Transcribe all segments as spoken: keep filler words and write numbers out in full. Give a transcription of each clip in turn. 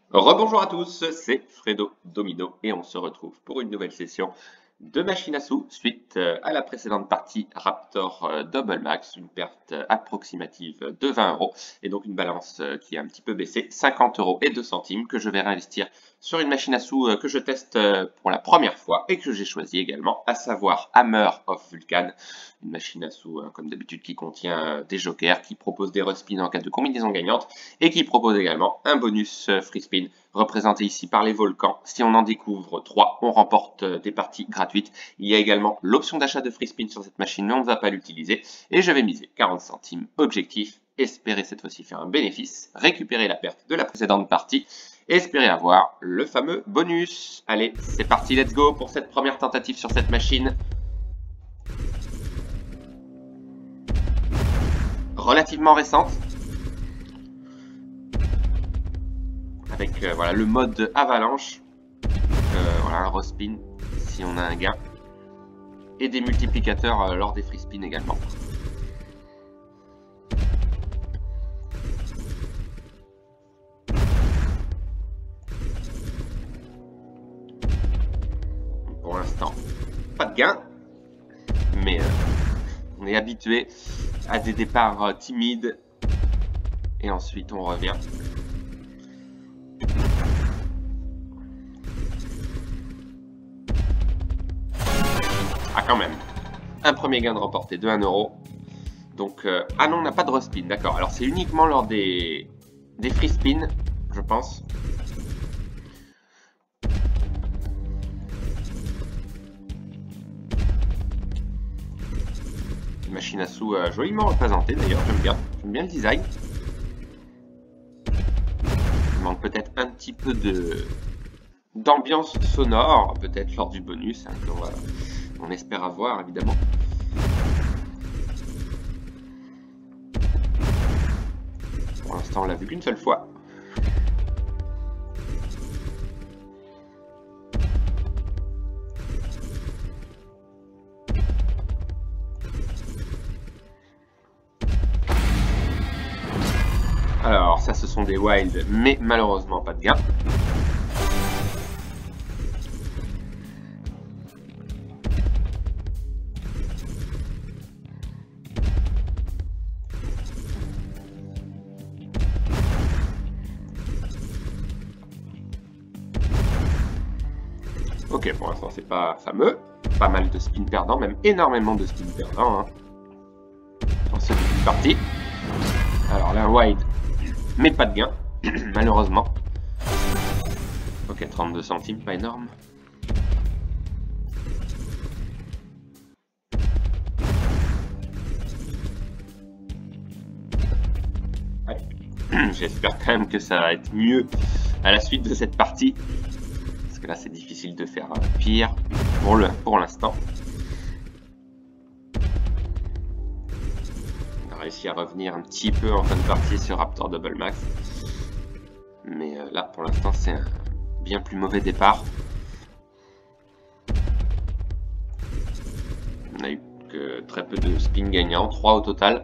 Rebonjour à tous, c'est Fredo Domino et on se retrouve pour une nouvelle session de machine à sous suite à la précédente partie Raptor Double Max, une perte approximative de vingt euros et donc une balance qui a un petit peu baissé, cinquante euros et deux centimes que je vais réinvestir sur une machine à sous que je teste pour la première fois et que j'ai choisi également, à savoir Hammer of Vulcan, une machine à sous comme d'habitude qui contient des jokers, qui propose des respins en cas de combinaison gagnante et qui propose également un bonus free spin représenté ici par les volcans. Si on en découvre trois, on remporte des parties gratuites. Il y a également l'option d'achat de free spin sur cette machine, mais on ne va pas l'utiliser. Et je vais miser quarante centimes. Objectif, espérer cette fois-ci faire un bénéfice, récupérer la perte de la précédente partie, et espérer avoir le fameux bonus. Allez, c'est parti, let's go pour cette première tentative sur cette machine. Relativement récente. Avec euh, voilà, le mode avalanche, euh, voilà, un respin si on a un gain, et des multiplicateurs euh, lors des free spins également. Pour l'instant, pas de gain, mais euh, on est habitué à des départs euh, timides, et ensuite on revient. Ah, quand même. Un premier gain de remporté de un euro. Donc, euh, ah non, on n'a pas de respin, d'accord. Alors, c'est uniquement lors des, des free spins, je pense. Une machine à sous euh, joliment représentée, d'ailleurs, j'aime bien. J'aime bien le design. Il manque peut-être un petit peu de d'ambiance sonore, peut-être lors du bonus, hein, que, voilà. On espère avoir, évidemment. Pour l'instant, on l'a vu qu'une seule fois. Alors, ça, ce sont des wilds, mais malheureusement pas de gain. Ok, pour l'instant, c'est pas fameux. Pas mal de spins perdants, même énormément de spins perdants. Hein, dans ce début de partie. Alors là, wide, mais pas de gain, malheureusement. Ok, trente-deux centimes, pas énorme. J'espère quand même que ça va être mieux à la suite de cette partie. Parce que là, c'est difficile de faire pire pour le pour l'instant. On a réussi à revenir un petit peu en fin de partie sur Raptor Double Max. Mais euh, là, pour l'instant, c'est un bien plus mauvais départ. On a eu que très peu de spins gagnants, trois au total.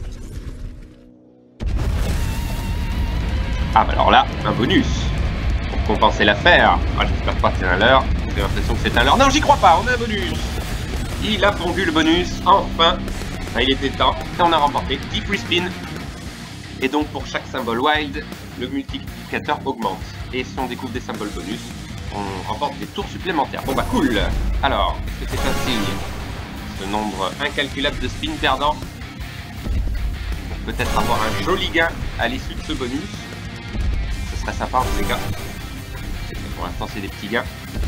Ah bah alors là, un bonus pour compenser l'affaire. Ah, j'espère pas que c'est un leurre. J'ai l'impression que c'est un leurre. Non, j'y crois pas, on a un bonus. Il a pondu le bonus, enfin. Ah, il était temps. Et on a remporté dix free spins. Et donc pour chaque symbole wild, le multiplicateur augmente. Et si on découvre des symboles bonus, on remporte des tours supplémentaires. Bon bah cool. Alors, est-ce que c'est un signe? Ce nombre incalculable de spins perdants. Pour peut-être avoir un joli gain à l'issue de ce bonus. Très sympa en tous les cas. Pour l'instant c'est des petits gains.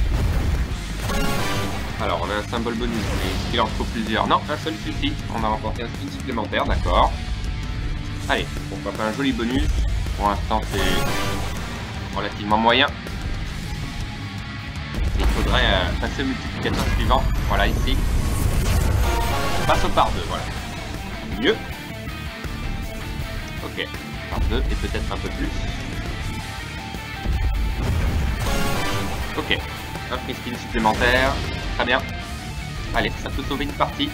Alors on a un symbole bonus, mais est-ce qu'il en faut plusieurs? Non, un seul suffit. On a remporté un spin supplémentaire, d'accord. Allez, pourquoi pas un joli bonus. Pour l'instant c'est relativement moyen. Il faudrait euh, passer au multiplicateur suivant. Voilà ici. On passe au par deux, voilà. Mieux. Ok, par deux et peut-être un peu plus. Ok, un free spin supplémentaire, très bien. Allez, ça peut sauver une partie.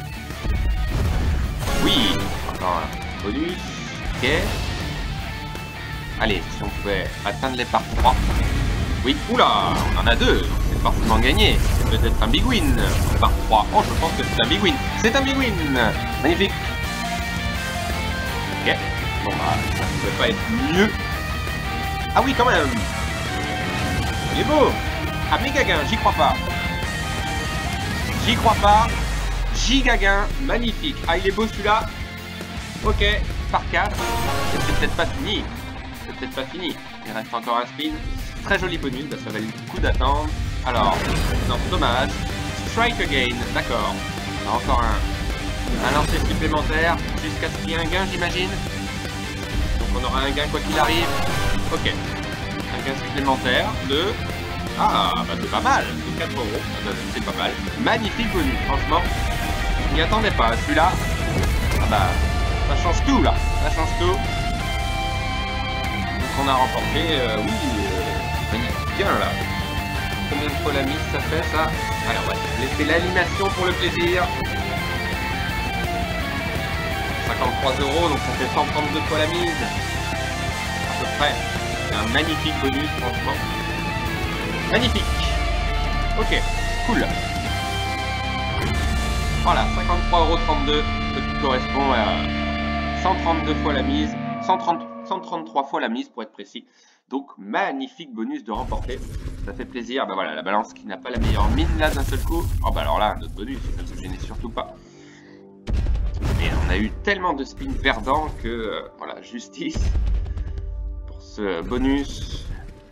Oui, encore un bonus, ok. Allez, si on pouvait atteindre les par trois. Oui, oula, on en a deux, c'est forcément gagné. C'est peut-être un big win. Par trois. Oh, je pense que c'est un big win. C'est un big win. Magnifique. Ok. Bon, bah, ça ne pouvait pas être mieux. Ah oui, quand même. Il est beau. Ah, méga gain, j'y crois pas. J'y crois pas. Giga gain, magnifique. Ah, il est beau celui-là. Ok, par quatre. C'est peut-être pas fini. C'est peut-être pas fini. Il reste encore un spin. Très joli bonus, bah, ça valait le coup d'attendre. Alors, non, dommage. Strike again, d'accord. Encore un, un lancer supplémentaire jusqu'à ce qu'il y ait un gain, j'imagine. Donc on aura un gain quoi qu'il arrive. Ok. Un gain supplémentaire de... Ah, bah c'est pas mal. De quatre euros. Bah, c'est pas mal. Magnifique bonus, franchement. Je m'y attendais pas. Celui-là, ah bah, ça change tout là. Ça change tout. Donc on a remporté, euh, oui, euh, magnifique gain là. Combien de fois la mise ça fait ça? Alors ouais, laissez l'animation pour le plaisir. cinquante-trois euros, donc ça fait cent trente-deux fois la mise. À peu près. C'est un magnifique bonus, franchement. Magnifique. Ok, cool. Voilà, cinquante-trois euros trente-deux, ce qui correspond à cent trente-deux fois la mise, cent trente, cent trente-trois fois la mise pour être précis. Donc magnifique bonus de remporter, ça fait plaisir. Bah voilà, la balance qui n'a pas la meilleure mine là d'un seul coup. Oh bah alors là, notre bonus, ne vous gênez surtout pas. Mais on a eu tellement de spins perdants que euh, voilà, justice pour ce bonus.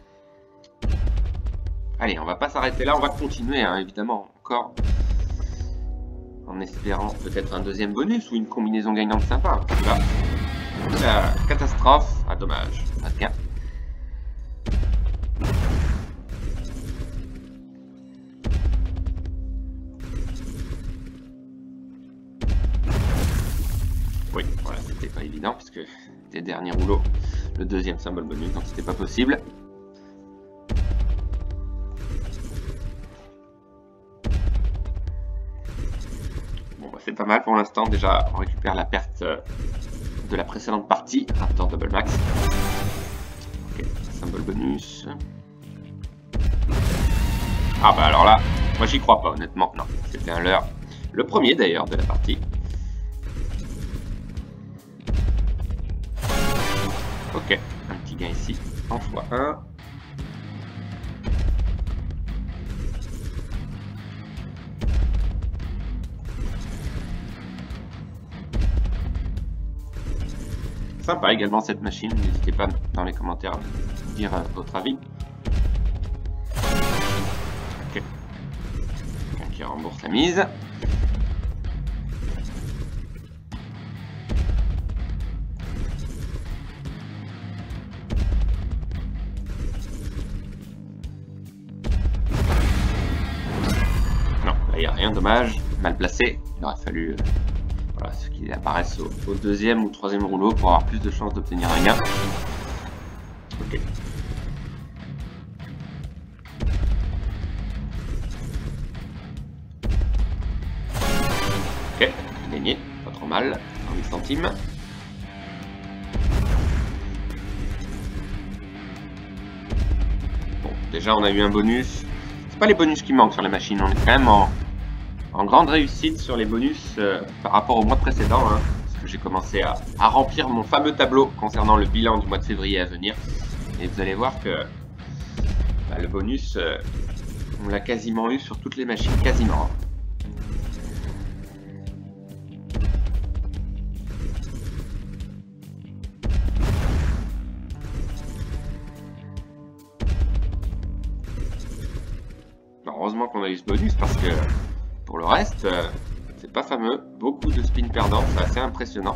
Allez, on va pas s'arrêter là, on va continuer hein, évidemment encore. En espérant peut-être un deuxième bonus ou une combinaison gagnante sympa. Là, la catastrophe. Ah dommage, pas de gain. Oui, voilà, c'était pas évident puisque c'était dernier rouleau, le deuxième symbole bonus, donc c'était pas possible. Bon, bah, c'est pas mal pour l'instant. Déjà, on récupère la perte de la précédente partie, Raptor Double Max. Ok, symbole bonus. Ah bah alors là, moi j'y crois pas honnêtement, non, c'était un leurre. Le premier d'ailleurs de la partie. Ok, un petit gain ici, en fois un. Sympa également cette machine, n'hésitez pas dans les commentaires à dire euh, votre avis. Ok, quelqu'un qui rembourse la mise. Non, là il n'y a rien, dommage, mal placé, il aurait fallu... Euh, Voilà, ce qui apparaissent au, au deuxième ou troisième rouleau pour avoir plus de chances d'obtenir un gain. Ok. Ok, gagné, pas trop mal, cent huit centimes. Bon, déjà on a eu un bonus. C'est pas les bonus qui manquent sur les machines, on est quand même en... en grande réussite sur les bonus euh, par rapport au mois précédent, hein, parce que j'ai commencé à, à remplir mon fameux tableau concernant le bilan du mois de février à venir. Et vous allez voir que bah, le bonus, euh, on l'a quasiment eu sur toutes les machines, quasiment. Heureusement qu'on a eu ce bonus parce que pour le reste, euh, c'est pas fameux. Beaucoup de spins perdants, c'est assez impressionnant.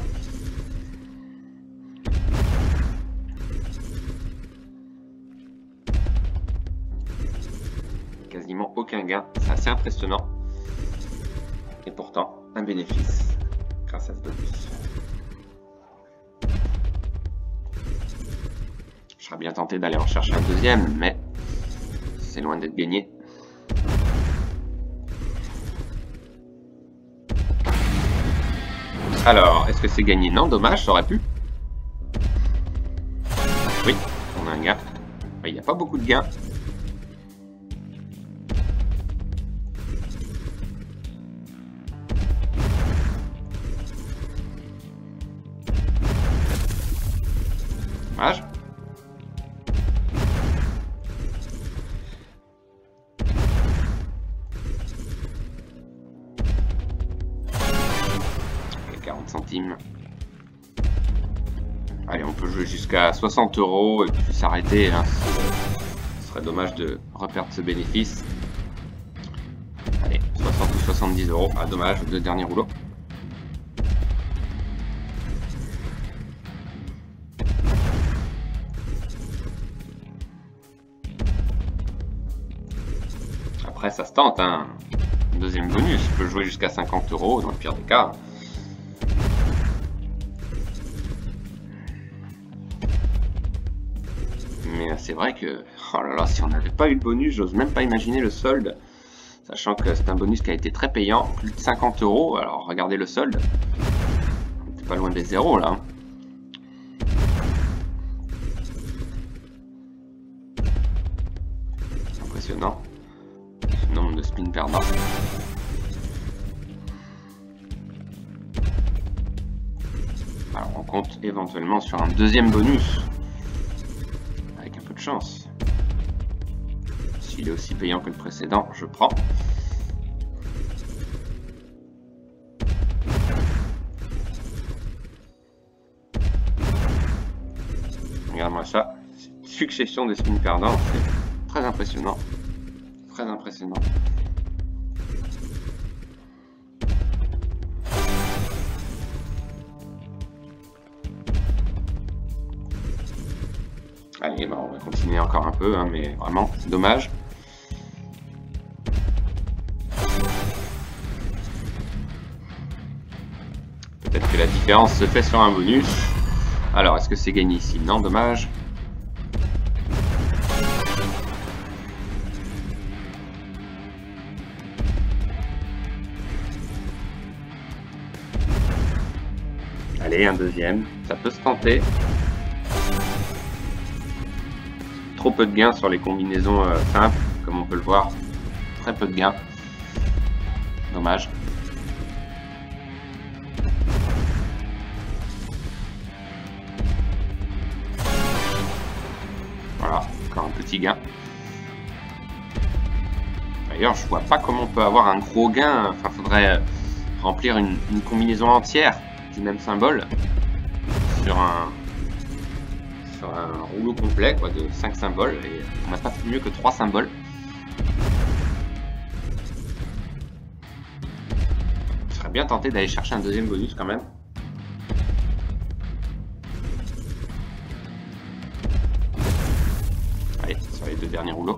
Quasiment aucun gain, c'est assez impressionnant. Et pourtant, un bénéfice grâce à ce bonus. Je serais bien tenté d'aller en chercher un deuxième, mais c'est loin d'être gagné. Alors, est-ce que c'est gagné? Non, dommage, ça aurait pu. Oui, on a un gain. Il n'y a pas beaucoup de gains. Dommage. quarante centimes. Allez, on peut jouer jusqu'à soixante euros et puis s'arrêter. Hein. Ce serait dommage de reperdre ce bénéfice. Allez, soixante ou soixante-dix euros. Ah, dommage, le dernier rouleau. Après, ça se tente. Hein. Deuxième bonus, je peux jouer jusqu'à cinquante euros dans le pire des cas. Mais c'est vrai que, oh là là, si on n'avait pas eu le bonus, j'ose même pas imaginer le solde. Sachant que c'est un bonus qui a été très payant, plus de cinquante euros. Alors regardez le solde. On était pas loin des zéros là. Impressionnant. Le nombre de spins perdants. Alors on compte éventuellement sur un deuxième bonus. Avec un peu de chance. S'il est aussi payant que le précédent, je prends. Regarde-moi ça. Cette succession de spins perdants, c'est très impressionnant. Très impressionnant. Allez, bah on va continuer encore un peu, hein, mais vraiment, c'est dommage. Peut-être que la différence se fait sur un bonus. Alors, est-ce que c'est gagné ici? Non, dommage. Allez, un deuxième. Ça peut se tenter. Trop peu de gains sur les combinaisons euh, simples, comme on peut le voir. Très peu de gains. Dommage. Voilà, encore un petit gain. D'ailleurs, je vois pas comment on peut avoir un gros gain. Enfin, faudrait remplir une, une combinaison entière du même symbole sur un sur un rouleau complet quoi, de cinq symboles, et on n'a pas fait mieux que trois symboles. Je serais bien tenté d'aller chercher un deuxième bonus quand même. Allez, sur les deux derniers rouleaux.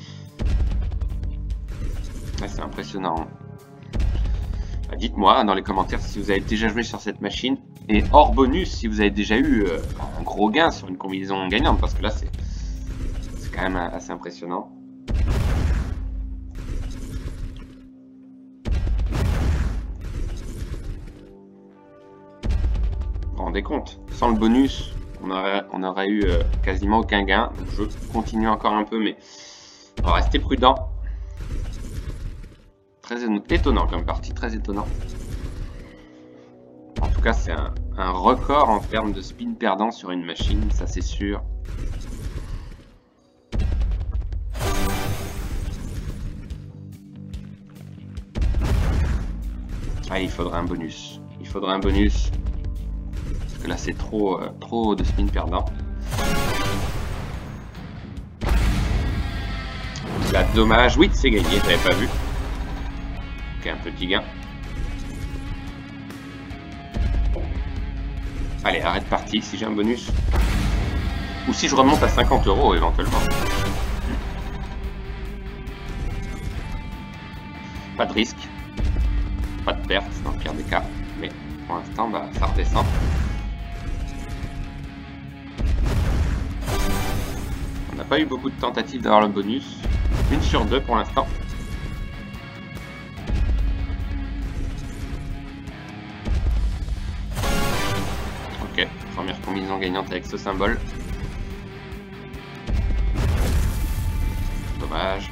Ouais, c'est impressionnant. Dites-moi dans les commentaires si vous avez déjà joué sur cette machine, et hors bonus si vous avez déjà eu euh, un gros gain sur une combinaison gagnante, parce que là c'est quand même assez impressionnant. Vous vous rendez compte, sans le bonus on aurait, on aurait eu euh, quasiment aucun gain, donc je continue encore un peu, mais on va rester prudent. Très étonnant comme partie, très étonnant. En tout cas, c'est un, un record en termes de spin perdant sur une machine, ça c'est sûr. Ah, il faudrait un bonus. Il faudrait un bonus. Parce que là, c'est trop, euh, trop de spin perdant. Là, dommage. Oui, c'est gagné, j'avais pas vu. Ok, un petit gain. Allez, arrête partie si j'ai un bonus. Ou si je remonte à cinquante euros éventuellement. Pas de risque. Pas de perte dans le pire des cas. Mais pour l'instant, bah, ça redescend. On n'a pas eu beaucoup de tentatives d'avoir le bonus. Une sur deux pour l'instant. Ok, première combinaison gagnante avec ce symbole. dommage.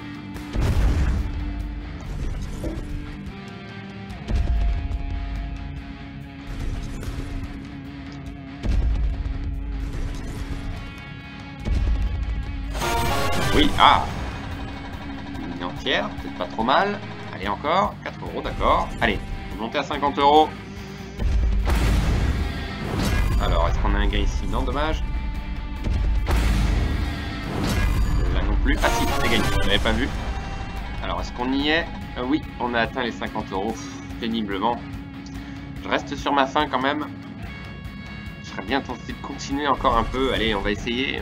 Oui, ah, une entière, peut-être pas trop mal. Allez, encore, quatre euros, d'accord. Allez, on va monter à cinquante euros. Alors, est-ce qu'on a un gain ici? Non, dommage. Là non plus. Ah si, c'est gagné, je n'avais pas vu. Alors, est-ce qu'on y est? euh, Oui, on a atteint les cinquante euros, péniblement. Je reste sur ma faim quand même. Je serais bien tenté de continuer encore un peu. Allez, on va essayer.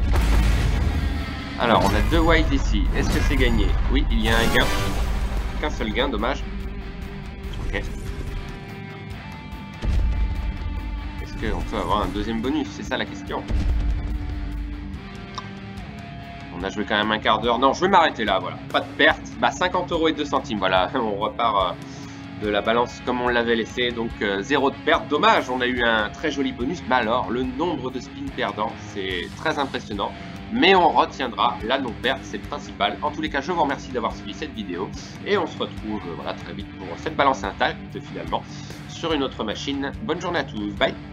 Alors, on a deux whites ici. Est-ce que c'est gagné? Oui, il y a un gain. Qu'un seul gain, dommage. Ok. Est-ce qu'on peut avoir un deuxième bonus? C'est ça la question. On a joué quand même un quart d'heure. Non, je vais m'arrêter là, voilà. Pas de perte. Bah, cinquante euros et deux centimes, voilà. On repart euh, de la balance comme on l'avait laissé. Donc, euh, zéro de perte. Dommage, on a eu un très joli bonus. Mais alors, le nombre de spins perdants, c'est très impressionnant. Mais on retiendra la non-perte, c'est le principal. En tous les cas, je vous remercie d'avoir suivi cette vidéo. Et on se retrouve voilà, très vite pour cette balance intacte, finalement, sur une autre machine. Bonne journée à tous, bye!